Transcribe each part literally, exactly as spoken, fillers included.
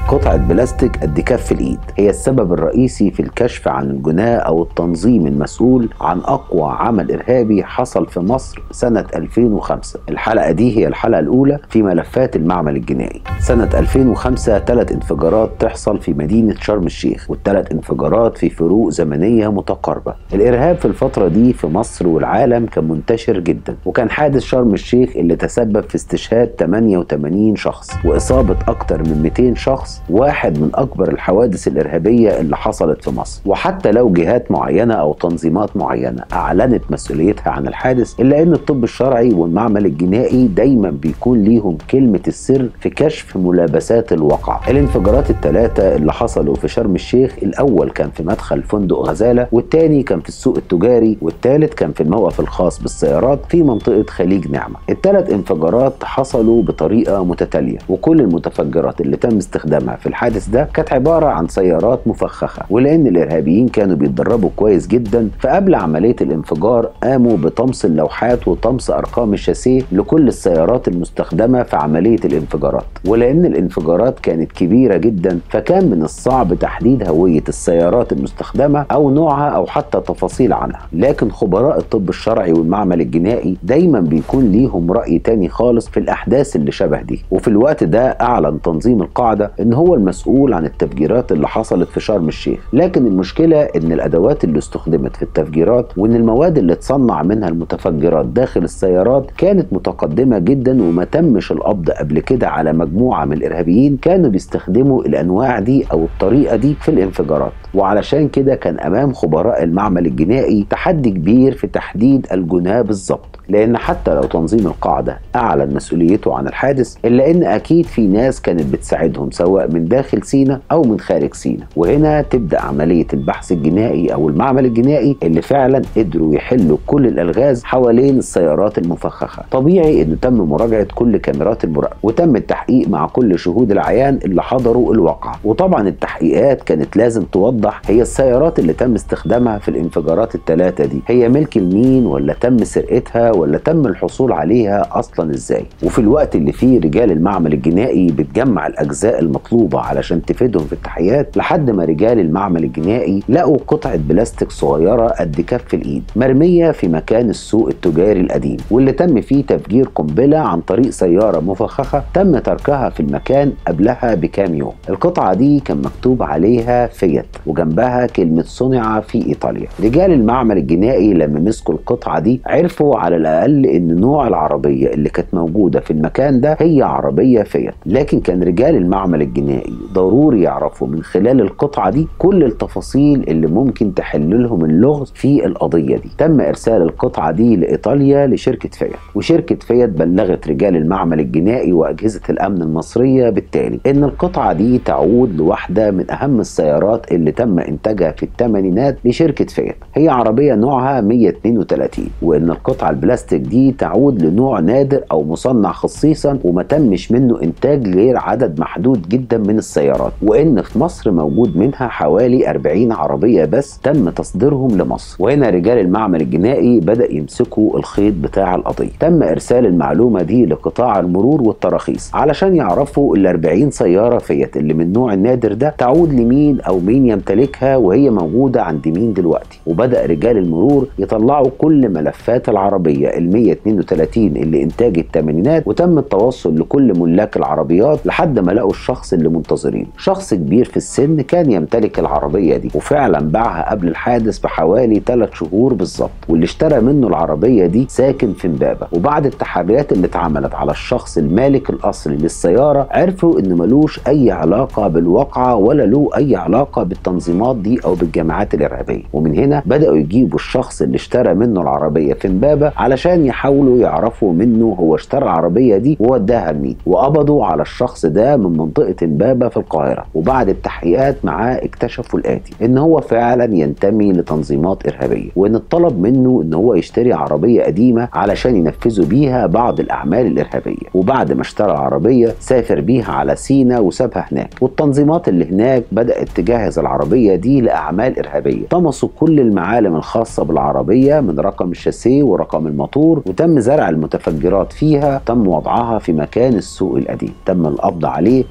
قطعة بلاستيك قد كف الإيد هي السبب الرئيسي في الكشف عن الجناه أو التنظيم المسؤول عن أقوى عمل إرهابي حصل في مصر سنة ألفين وخمسة. الحلقة دي هي الحلقة الأولى في ملفات المعمل الجنائي. سنة ألفين وخمسة ثلاث انفجارات تحصل في مدينة شرم الشيخ، والثلاث انفجارات في فروق زمنية متقاربة. الإرهاب في الفترة دي في مصر والعالم كان منتشر جدا، وكان حادث شرم الشيخ اللي تسبب في استشهاد ثمانية وثمانين شخص وإصابة أكثر من مئتين شخص، واحد من أكبر الحوادث الإرهابية اللي حصلت في مصر. وحتى لو جهات معينة أو تنظيمات معينة أعلنت مسؤوليتها عن الحادث، إلا أن الطب الشرعي والمعمل الجنائي دايما بيكون ليهم كلمة السر في كشف ملابسات الواقع. الانفجارات الثلاثة اللي حصلوا في شرم الشيخ، الأول كان في مدخل فندق غزالة، والتاني كان في السوق التجاري، والثالث كان في الموقف الخاص بالسيارات في منطقة خليج نعمة. الثلاث انفجارات حصلوا بطريقة متتالية، وكل المتفجرات اللي تم استخدامها في الحادث ده كانت عبارة عن سيارات مفخخة. ولأن الإرهابيين كانوا بيتدربوا كويس جدا، فقبل عملية الانفجار قاموا بطمس اللوحات وطمس أرقام الشاسيه لكل السيارات المستخدمة في عملية الانفجارات. ولأن الانفجارات كانت كبيرة جدا، فكان من الصعب تحديد هوية السيارات المستخدمة أو نوعها أو حتى تفاصيل عنها. لكن خبراء الطب الشرعي والمعمل الجنائي دايما بيكون ليهم رأي تاني خالص في الأحداث اللي شبه دي. وفي الوقت ده أعلن تنظيم القاعدة إن هو المسؤول عن التفجيرات اللي حصلت في شرم الشيخ. لكن المشكلة إن الأدوات اللي استخدمت في التفجيرات وإن المواد اللي تصنع منها المتفجرات داخل السيارات كانت متقدمة جدا، وما تمش القبض قبل كده على مجموعة من الإرهابيين كانوا بيستخدموا الأنواع دي أو الطريقة دي في الانفجارات. وعلشان كده كان أمام خبراء المعمل الجنائي تحدي كبير في تحديد الجناه بالظبط، لأن حتى لو تنظيم القاعدة أعلن مسؤوليته عن الحادث، إلا أن أكيد في ناس كانت بتساعدهم سواء من داخل سينا أو من خارج سينا. وهنا تبدأ عملية البحث الجنائي أو المعمل الجنائي اللي فعلا قدروا يحلوا كل الألغاز حوالين السيارات المفخخة. طبيعي أنه تم مراجعة كل كاميرات المراقبة، وتم التحقيق مع كل شهود العيان اللي حضروا الواقعة. وطبعا التحقيقات كانت لازم توضح هي السيارات اللي تم استخدامها في الانفجارات الثلاثة دي هي ملك لمين، ولا تم سرقتها، ولا تم الحصول عليها أصلا إزاي. وفي الوقت اللي فيه رجال المعمل الجنائي بتجمع الأجزاء المطلوبة علشان تفيدهم في التحقيقات، لحد ما رجال المعمل الجنائي لقوا قطعة بلاستيك صغيرة قد كف الإيد مرمية في مكان السوق التجاري القديم، واللي تم فيه تفجير قنبلة عن طريق سيارة مفخخة تم تركها في المكان قبلها بكام يوم. القطعة دي كان مكتوب عليها فيات وجنبها كلمة صنع في إيطاليا. رجال المعمل الجنائي لما مسكوا القطعة دي عرفوا على الأقل إن نوع العربية اللي كانت موجودة في المكان ده هي عربية فيات. لكن كان رجال المعمل الجنائي ضروري يعرفوا من خلال القطعة دي كل التفاصيل اللي ممكن تحل لهم اللغز في القضية دي. تم إرسال القطعة دي لإيطاليا لشركة فيات، وشركة فيات بلغت رجال المعمل الجنائي وأجهزة الأمن المصرية بالتالي إن القطعة دي تعود لواحدة من أهم السيارات اللي تم إنتاجها في الثمانينات لشركة فيات. هي عربية نوعها مئة واثنين وثلاثين، وإن القطعة البلاستيك دي تعود لنوع نادر أو مصنع خصيصا وما تمش منه إنتاج غير عدد محدود جدا من السيارات، وإن في مصر موجود منها حوالي أربعين عربية بس تم تصديرهم لمصر. وهنا رجال المعمل الجنائي بدأ يمسكوا الخيط بتاع القضية. تم إرسال المعلومة دي لقطاع المرور والتراخيص علشان يعرفوا ال أربعين سيارة فيات اللي من النوع النادر ده تعود لمين أو مين يمتلكها وهي موجودة عند مين دلوقتي. وبدأ رجال المرور يطلعوا كل ملفات العربية ال مئة واثنين وثلاثين اللي إنتاج الثمانينات، وتم التوصل لكل ملاك العربيات لحد ما لقوا الشخص اللي منتظرين. شخص كبير في السن كان يمتلك العربية دي، وفعلا باعها قبل الحادث بحوالي ثلاث شهور بالظبط. واللي اشترى منه العربية دي ساكن في امبابة. وبعد التحريات اللي اتعملت على الشخص المالك الأصلي للسيارة عرفوا إن ملوش أي علاقة بالواقعة ولا له أي علاقة بالتنظيمات دي أو بالجماعات الإرهابية. ومن هنا بدأوا يجيبوا الشخص اللي اشترى منه العربية في امبابة علشان يحاولوا يعرفوا منه هو اشترى العربية دي ووداها لمين. وقبضوا على الشخص ده من منطقة امبابة في القاهرة. وبعد التحقيقات معاه اكتشفوا الآتي: إن هو فعلا ينتمي لتنظيمات إرهابية، وإن الطلب منه إن هو يشتري عربية قديمة علشان ينفذوا بيها بعض الأعمال الإرهابية. وبعد ما اشترى العربية سافر بيها على سينا وسابها هناك. والتنظيمات اللي هناك بدأت تجهز العربية دي لأعمال إرهابية. طمسوا كل المعالم الخاصة بالعربية من رقم الشاسيه ورقم الموتور، وتم زرع المتفجرات فيها. تم وضعها في مكان السوق القديم. تم القبض عليه وتم القبض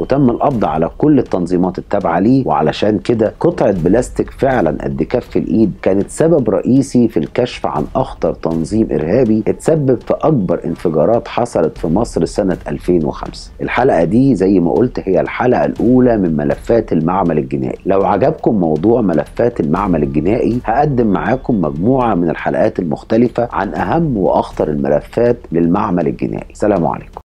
القبض على كل التنظيمات التابعة ليه، وعلشان كده قطعة بلاستيك فعلا قد كف الإيد كانت سبب رئيسي في الكشف عن أخطر تنظيم إرهابي اتسبب في أكبر انفجارات حصلت في مصر سنة ألفين وخمسة. الحلقة دي زي ما قلت هي الحلقة الأولى من ملفات المعمل الجنائي. لو عجبكم موضوع ملفات المعمل الجنائي هقدم معاكم مجموعة من الحلقات المختلفة عن أهم وأخطر الملفات للمعمل الجنائي. سلام عليكم.